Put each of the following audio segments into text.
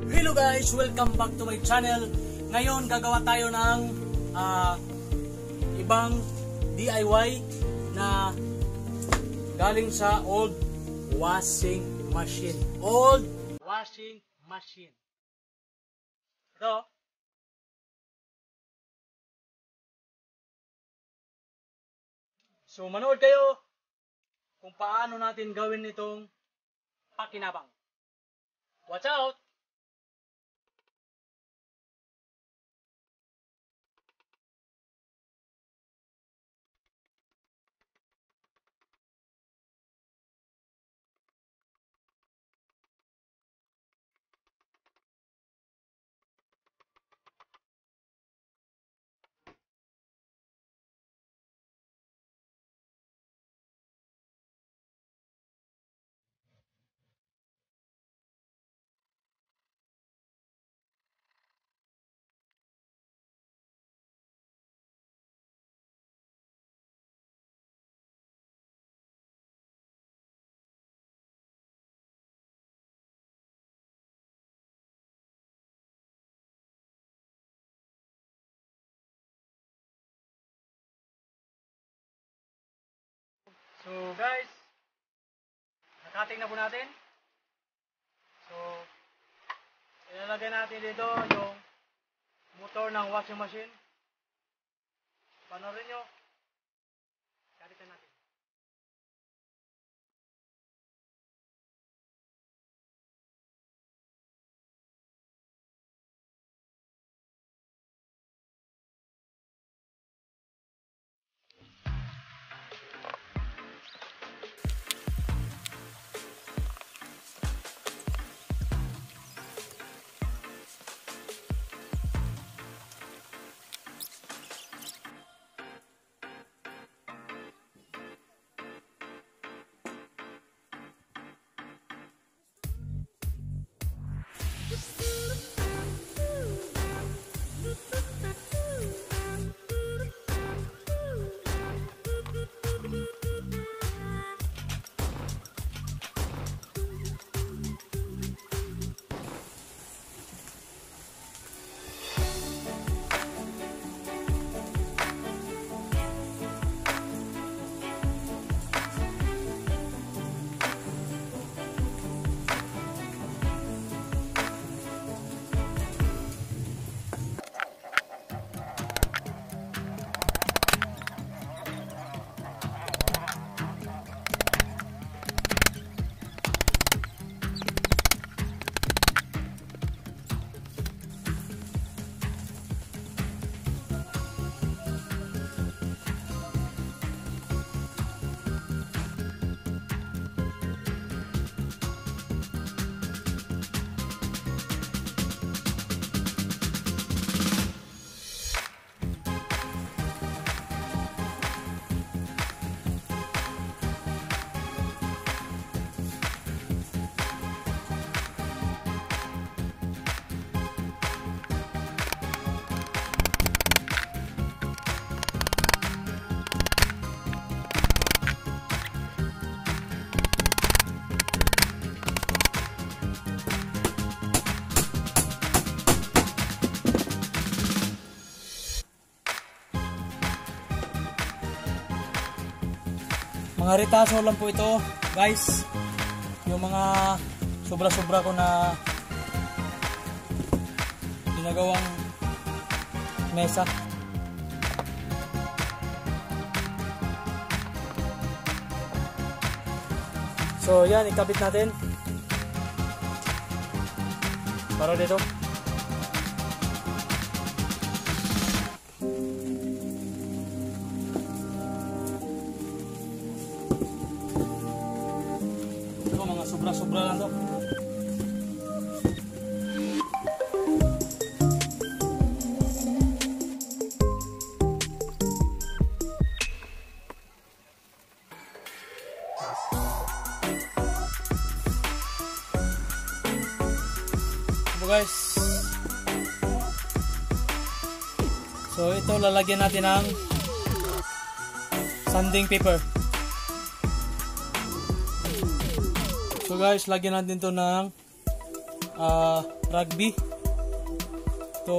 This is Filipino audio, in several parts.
Hello guys! Welcome back to my channel. Ngayon gagawa tayo ng ibang DIY na galing sa old washing machine. Old washing machine. Ito. So manood kayo kung paano natin gawin itong pakinabang. Watch out! So guys, nakating na po natin. So, ilalagay natin dito yung motor ng washing machine. Panoorin nyo. Kalitan natin. Mga retaso lang po ito guys, yung mga sobra-sobra ko na ginagawang mesa. So yan, ikabit natin para dito. Sobra-sobra lang to. So guys, so ito lalagyan natin ng sanding paper. So guys, lagyan natin to ng rugby. Ito.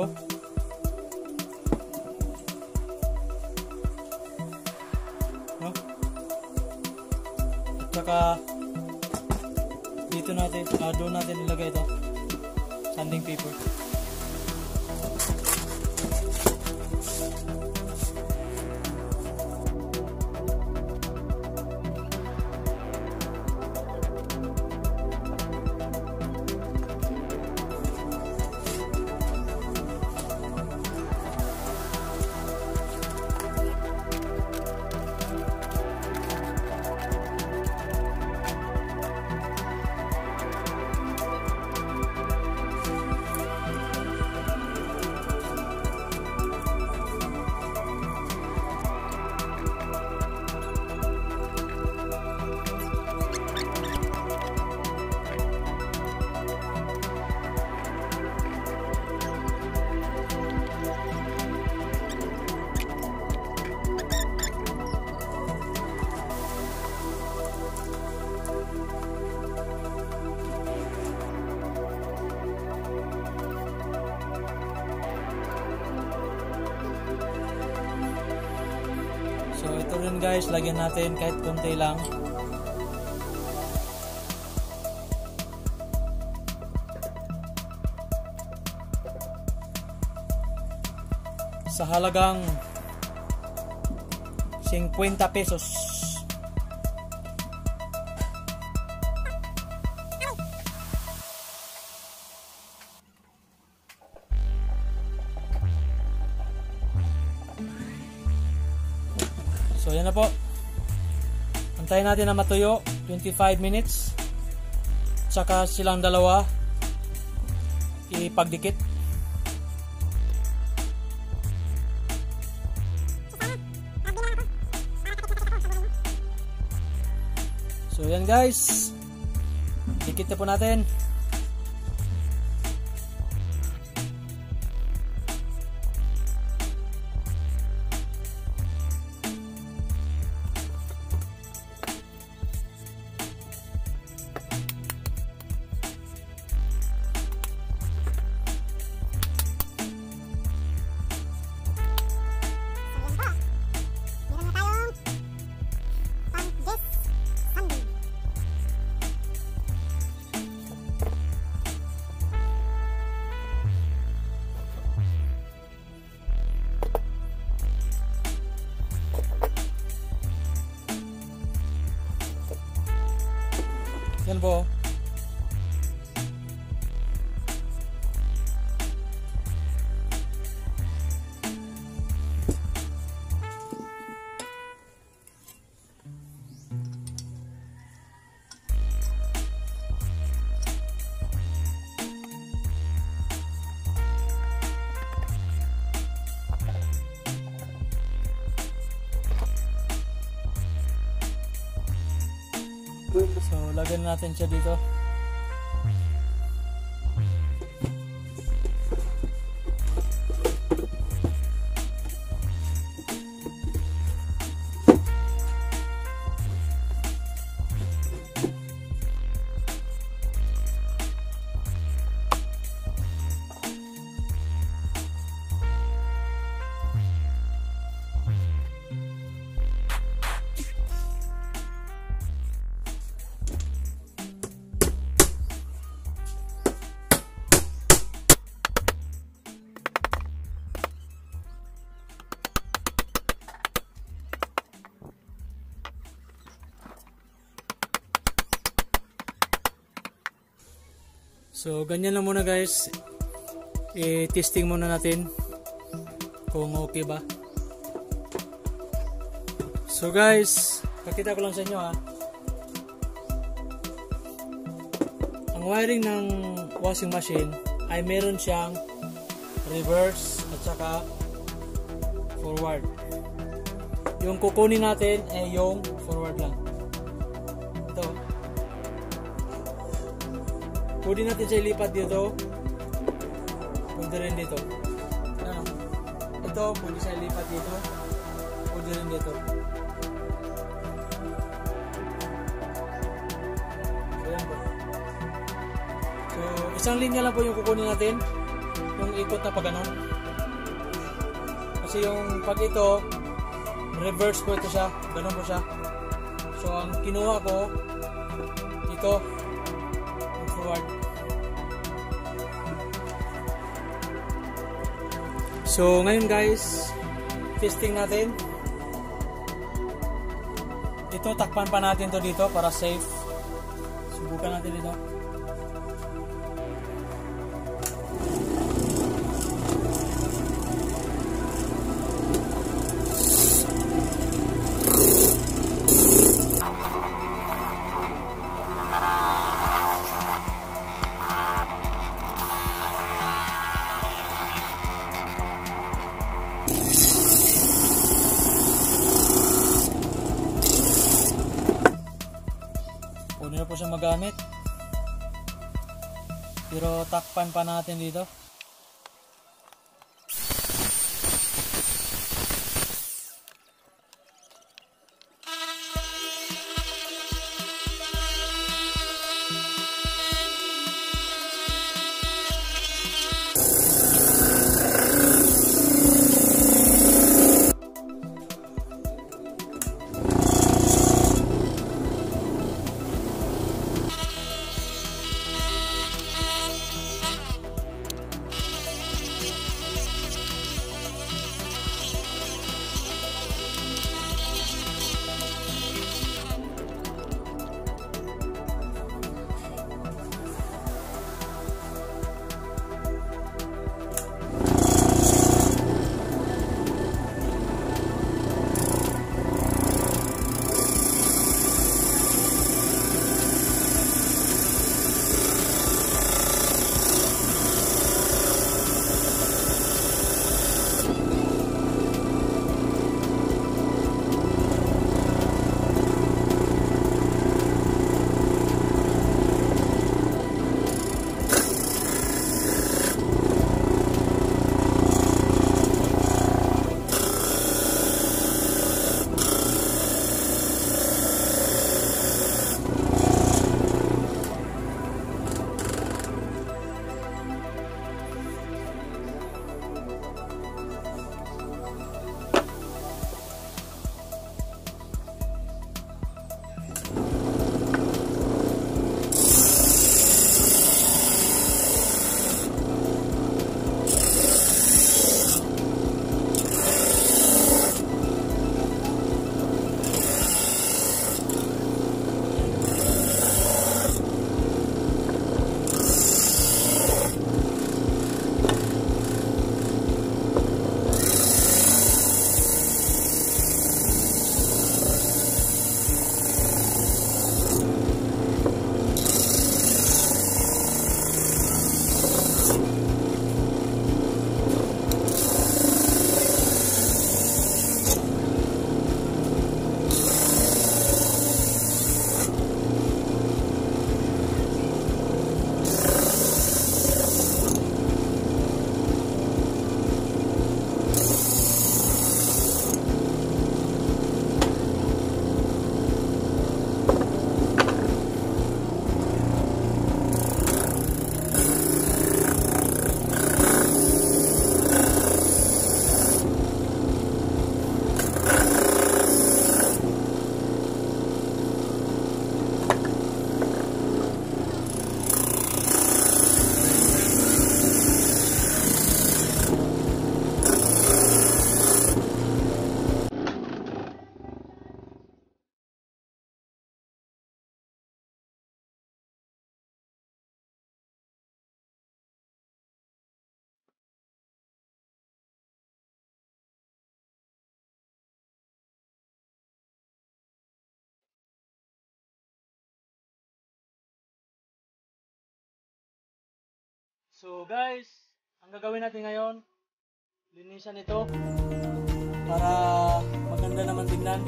No? At saka dito natin, doon natin ilagay ito. Sanding paper. So ito rin guys, lagyan natin kahit konti lang. Sa halagang 50 pesos. So yan na po. Antayin natin na matuyo 25 minutes. Tsaka silang dalawa ipagdikit. So yan guys, dikit na po natin. Yan po. So, lagyan natin siya dito. So, ganyan lang muna guys. I-testing muna natin kung okay ba. So guys, pakita ko lang sa inyo ha. Ang wiring ng washing machine ay meron siyang reverse at saka forward. Yung kukunin natin ay yung forward lang. Ito. Pwede natin siya ilipat dito. Pwede rin dito. Ito, pwede siya ilipat dito. Pwede rin dito. So, yan po. So, Isang linya lang po yung kukunin natin, yung ikot na pag ganon. Kasi yung pag ito, reverse po ito siya, ganon po siya. So ang kinuha ko, ito, yung forward. So ngayon guys, testing natin. Ito, takpan pa natin to dito para safe. Subukan natin ito. Pwede na po siya magamit. Pero takpan pa natin dito. So guys, ang gagawin natin ngayon, linisan ito para maganda naman tingnan.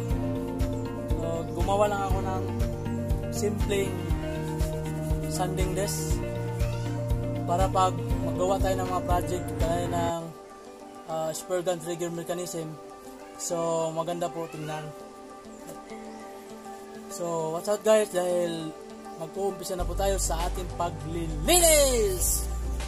So gumawa lang ako ng simpleng sanding desk para pag magawa tayo ng mga project kaya ng spur gun trigger mechanism, so maganda po tingnan. So watch out guys, dahil mag-uumpisa na po tayo sa ating paglilinis!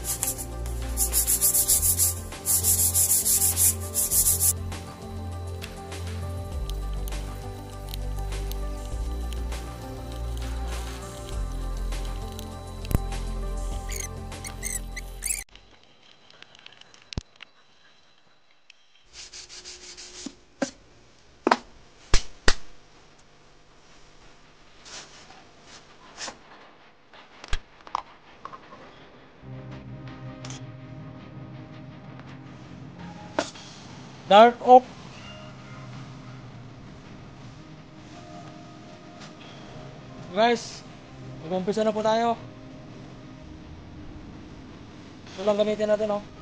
Dark oak. Guys, mag-umpisa na po tayo. Ito lang gamitin natin, oh.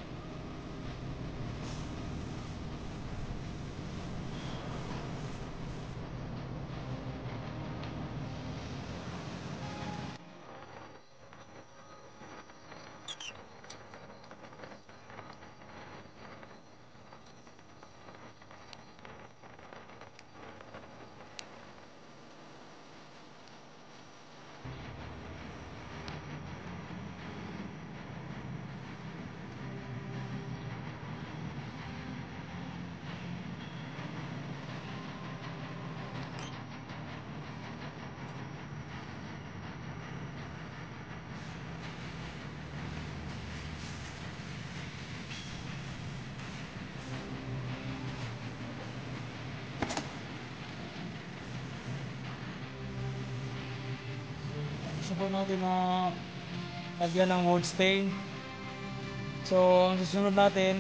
Gusto po natin na lagyan ng wood stain. So, ang susunod natin,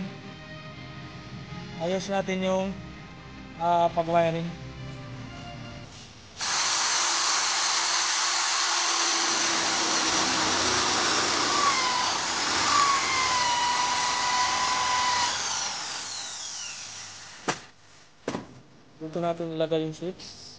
ayos natin yung pag-wiring. Dito natin ilagay yung switch.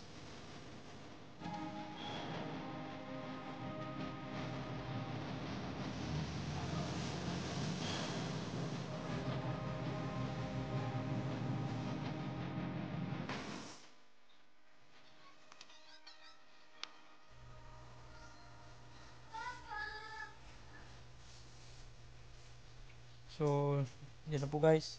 So, yan na po guys.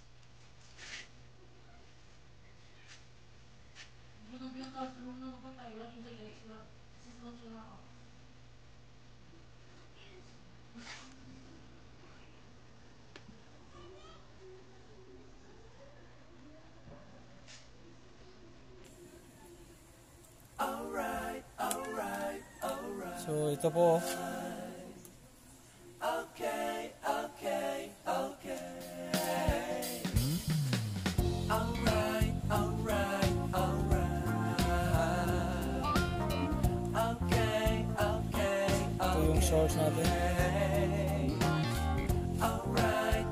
So, ito po. Okay. Alright. Okay. Ito yung source natin. Alright.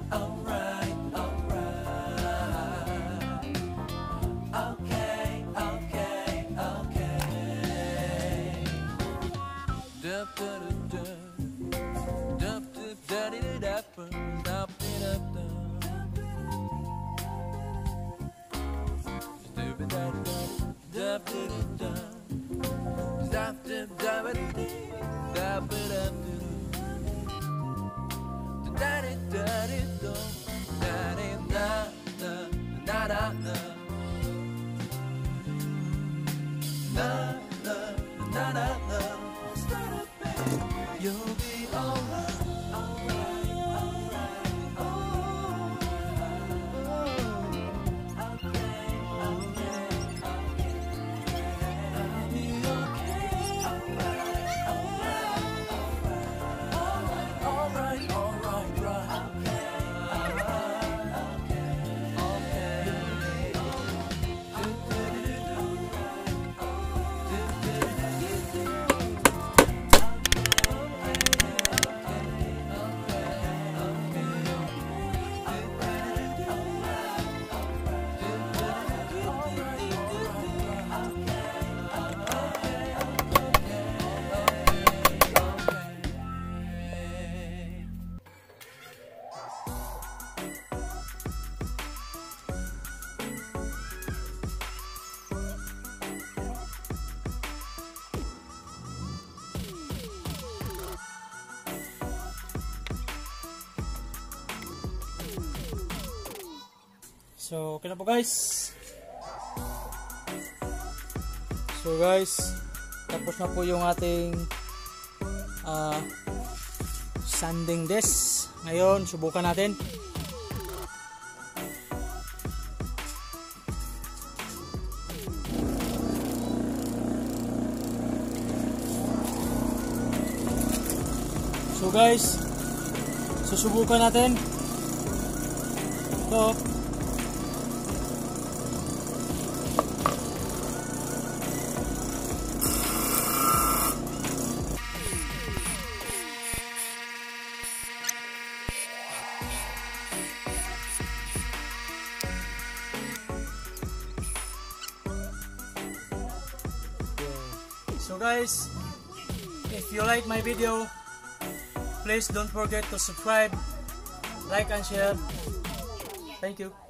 Na, na, na, na, na. Start up, baby. So, okay na po guys. So guys, tapos na po yung ating sanding this. Ngayon, subukan natin. So guys, susubukan natin. Ito. So guys, if you like my video, please don't forget to subscribe, like and share. Thank you.